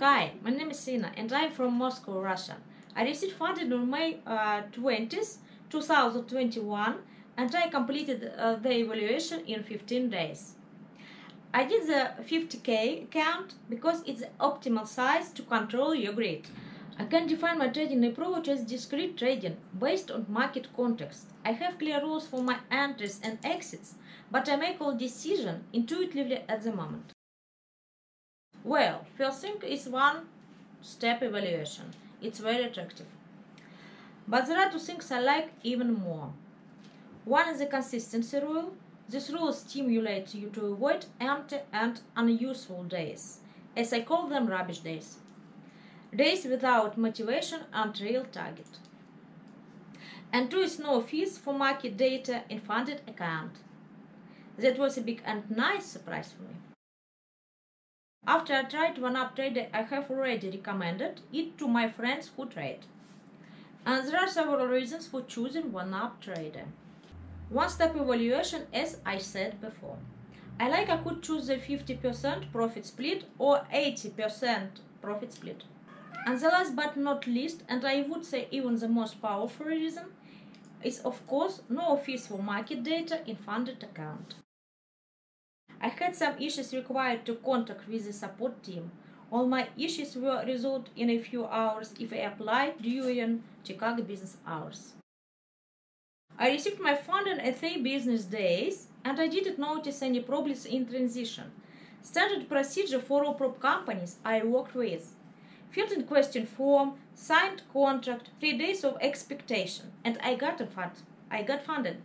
Hi, my name is Sina and I'm from Moscow, Russia. I received funding on May 20th, 2021 and I completed the evaluation in 15 days. I did the 50K account because it's the optimal size to control your grid. I can define my trading approach as discrete trading based on market context. I have clear rules for my entries and exits, but I make all decisions intuitively at the moment. Well, first thing is one-step evaluation. It's very attractive. But there are two things I like even more. One is the consistency rule. This rule stimulates you to avoid empty and unuseful days, as I call them rubbish days. Days without motivation and real target. And two is no fees for market data in funded account. That was a big and nice surprise for me. After I tried OneUp Trader, I have already recommended it to my friends who trade. And there are several reasons for choosing OneUp Trader. One-step evaluation, as I said before. I could choose the 50% profit split or 80% profit split. And the last but not least, and I would say even the most powerful reason, is of course no fees for market data in funded account. I had some issues required to contact with the support team. All my issues were resolved in a few hours if I applied during Chicago business hours. I received my funding at 3 business days and I didn't notice any problems in transition. Standard procedure for all prop companies I worked with. Filled in question form, signed contract, 3 days of expectation, and I got funded.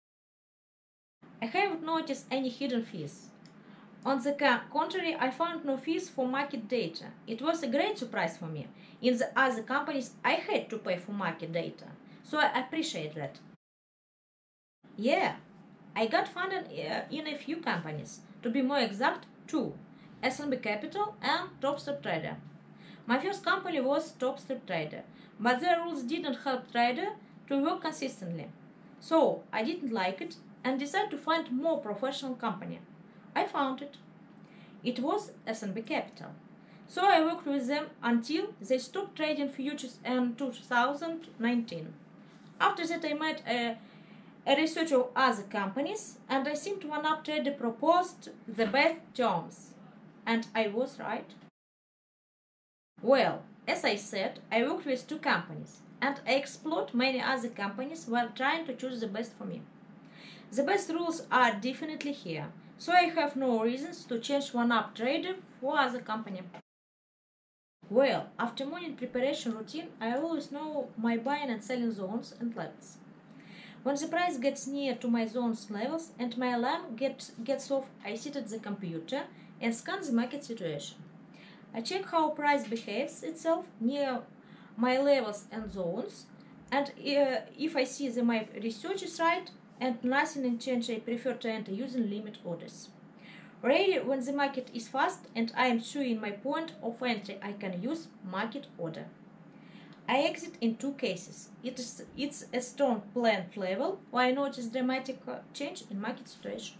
I haven't noticed any hidden fees. On the contrary, I found no fees for market data. It was a great surprise for me. In the other companies, I had to pay for market data, so I appreciate that. Yeah, I got funded in a few companies, to be more exact, 2, S&B Capital and Top-Step Trader. My first company was Top-Step Trader, but their rules didn't help trader to work consistently. So I didn't like it and decided to find more professional company. I found it. It was S&B Capital. So I worked with them until they stopped trading futures in 2019. After that I made a research of other companies and I think OneUp Trader proposed the best terms. And I was right. Well, as I said, I worked with 2 companies and I explored many other companies while trying to choose the best for me. The best rules are definitely here, so I have no reasons to change OneUp Trader for other company. Well, after morning preparation routine, I always know my buying and selling zones and levels. When the price gets near to my zones levels and my alarm gets off, I sit at the computer and scan the market situation. I check how price behaves itself near my levels and zones, and if I see that my research is right and nothing in change, I prefer to enter using limit orders. Rarely, when the market is fast and I am sure in my point of entry, I can use market order. I exit in 2 cases. It's a strong planned level where I notice dramatic change in market situation.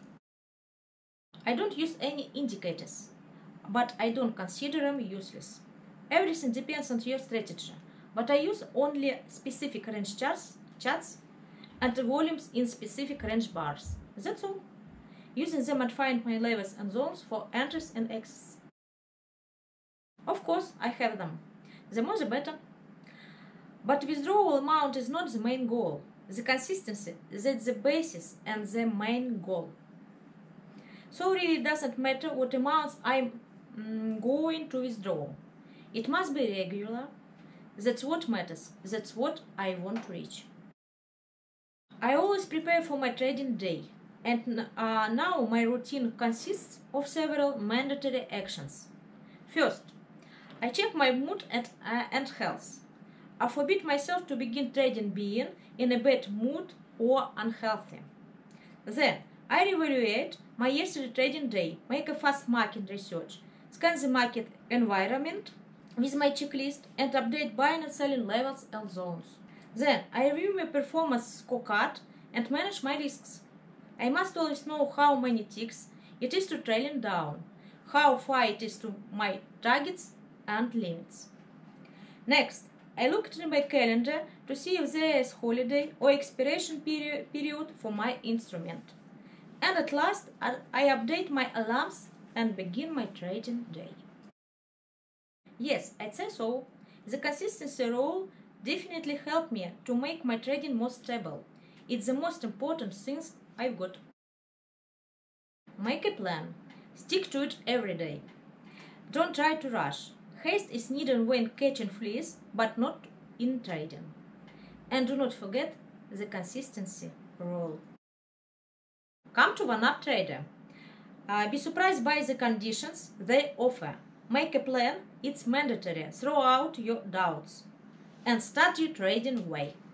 I don't use any indicators, but I don't consider them useless. Everything depends on your strategy, but I use only specific range charts and the volumes in specific range bars. That's all. Using them I find my levels and zones for entries and exits. Of course, I have them. The more the better. But withdrawal amount is not the main goal. The consistency, that's the basis and the main goal. So really it doesn't matter what amounts I'm going to withdraw. It must be regular. That's what matters. That's what I want to reach. I always prepare for my trading day. And now my routine consists of several mandatory actions. First, I check my mood and health. I forbid myself to begin trading being in a bad mood or unhealthy. Then, I reevaluate my yesterday trading day, make a fast market research, scan the market environment with my checklist, and update buying and selling levels and zones. Then, I review my performance scorecard and manage my risks. I must always know how many ticks it is to trailing down, how far it is to my targets, and limits. Next, I looked in my calendar to see if there is holiday or expiration period for my instrument. And at last, I update my alarms and begin my trading day. Yes, I'd say so. The consistency rule definitely helped me to make my trading more stable. It's the most important thing I've got. Make a plan. Stick to it every day. Don't try to rush. Haste is needed when catching fleas, but not in trading. And do not forget the consistency rule. Come to OneUp Trader. Be surprised by the conditions they offer. Make a plan, it's mandatory. Throw out your doubts. And start your trading way.